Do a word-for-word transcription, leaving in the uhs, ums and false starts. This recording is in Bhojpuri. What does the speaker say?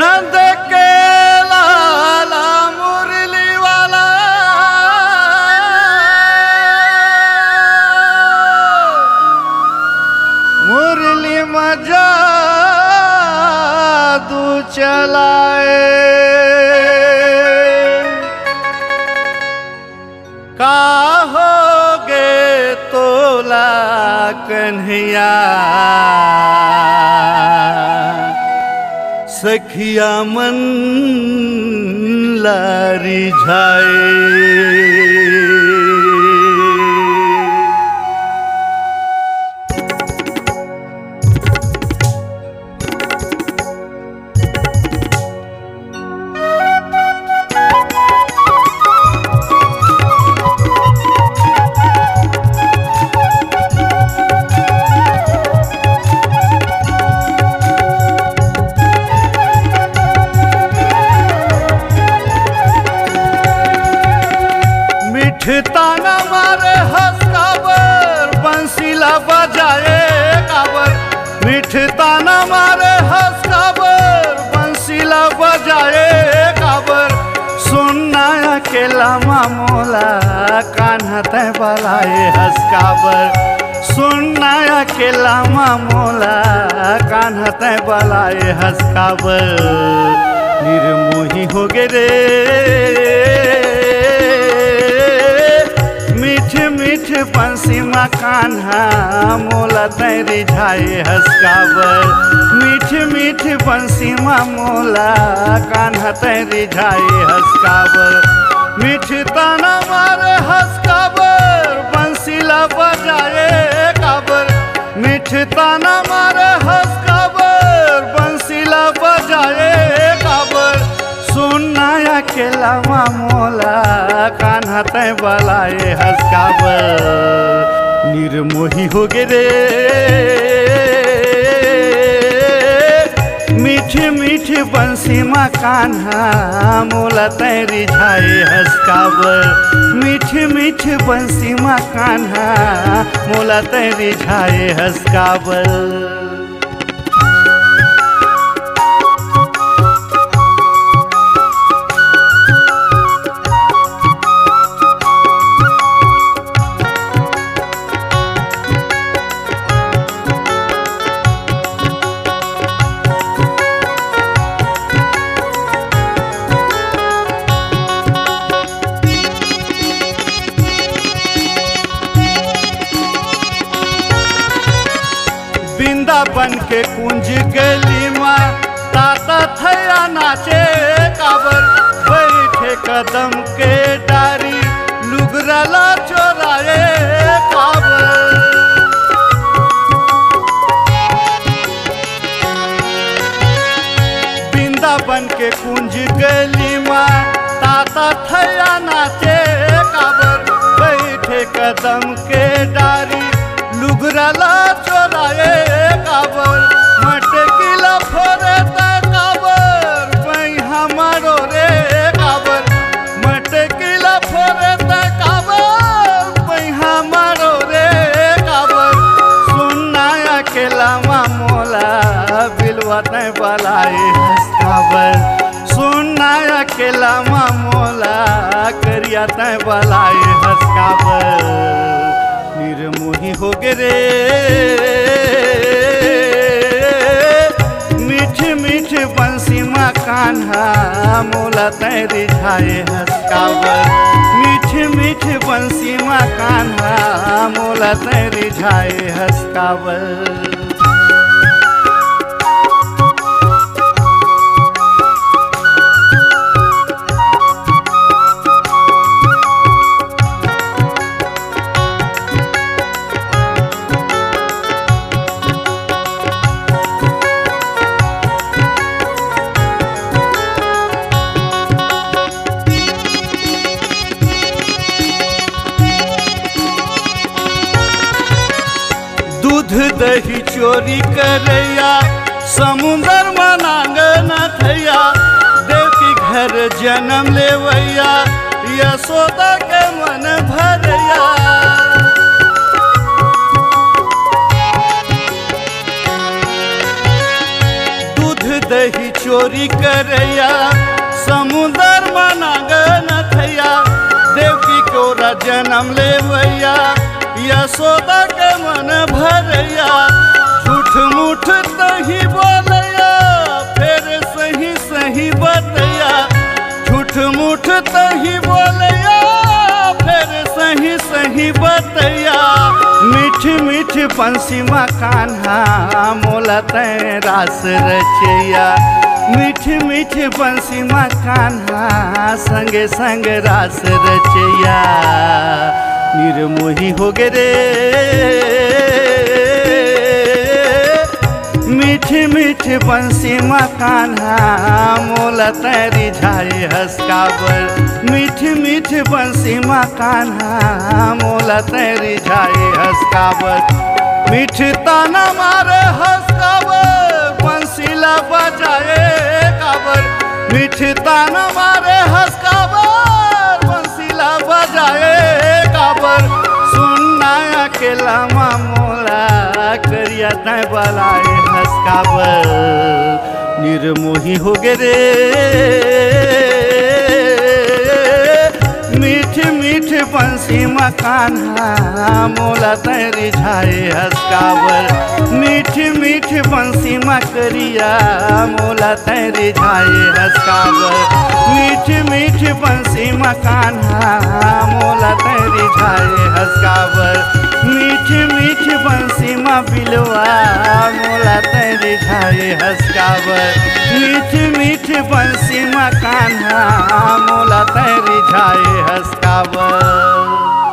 नंद के लाला मुरली वाला मुरली मजा दू चलाए का होगे तोला कन्हैया सखिया मन लारी झाए। ताना मारे हंस काबर बंसीला बजाए काबर, मीठ ताना मारे हंस काबर बंसीला बजाए काबर। सुनना अकेला मामोला कान्हा तय बलाए हंस काबर, सुनना अकेला मामोला कान्हा तय बलाए हंस काबर। निर्मोही हो गे रे मीठ मीठ बंसी मा कान्हा मोला तय रिझाए हंस काबर, मीठ मीठ बंसी मा मोला कान्हा तय रिझाए हंस काबर। मीठ ताना मारे हंस काबर बंसीला बजाए काबर, मीठ ताना मारे हंस काबर बंसीला बजाए काबर। सुनना अकेला मामोला कान्हा तय बलाए हंस काबर। निर्मोही हो गे रे मीठ मीठ बंसी मा कान्हा मोला तय रिझाए हंस काबर, मीठ मीठ बंसी मा कान्हा मोला तय रिझाए हंस काबर। वृंदावन के कुंज गली माँ ताता थया नाचे काबर, बैठे कदम के डारी लुगरला चोराए काबर। वृंदावन के कुंज गली माँ ताता थया नाचे काबर, बैठे कदम के डारी लुगरला चोराए काबर। मटकिला फोरे त काबर वही हमारो रे काबर, मटकिला फोरे त काबर वही हमारो रे काबर। सुनना अकेला मामोला बिलवा तय बलाए हंस काबर, सुनना अकेला मामोला करिया तय बलाए हंस काबर। निर्मोही हो गे रे मीठ मीठ बंसी मा कान्हा मोला तय रिझाए हंस काबर, मीठ मीठ बंसी मा कान्हा मोला तय रिझाए हंस काबर। दूध दही चोरी करैया समुंदर मनांग न थैया, देव की घर जन्म लेवैया यशोदा के मन भरैया। दूध दही चोरी करैया समुदर मनागन थैया देवकी कोरा जन्म लेवैया यशोदा के मन भरैया झूठ मूठ तही बोलैया फिर सही सही बतैया झूठ मूठ तही बोलैया फिर सही सही बतैया मीठ मीठ बंसी माँ कान्हा मोला तै रास रचैया मीठ मीठ बंसी माँ कान्हा संगे संग रास रचैया निर्मोही हो गे रे मीठ मीठ बंसी माँ कान्हा मोला तै रिझाए हंसकावर मीठ मीठ बंसी माँ कान्हा मोला तै रिझाए हंसकावर मीठ ताना मारे हंसकावर बंसीला बजाए काबर मीठ ताना मारे हंसकावर बंसीला बजाए काबर सुनना अकेला मोला करिया तै बलाए हंसकावर निर्मोही हो गे रे मीठ मीठ बंसी माँ कान्हा मोला तै रिझाए हंसकावर मीठ मीठ बंसी माँ करिया मोला तै रिझाए हंसकावर मीठ मीठ बंसी माँ कान्हा मोला तै रिझाए हंसकावर मीठ मीठ बंसी माँ बिलवा मोला तै रिझाए हंसकावर मीठ मीठ बंसी माँ कान्हा मोला तै रिझाए हंसकावर।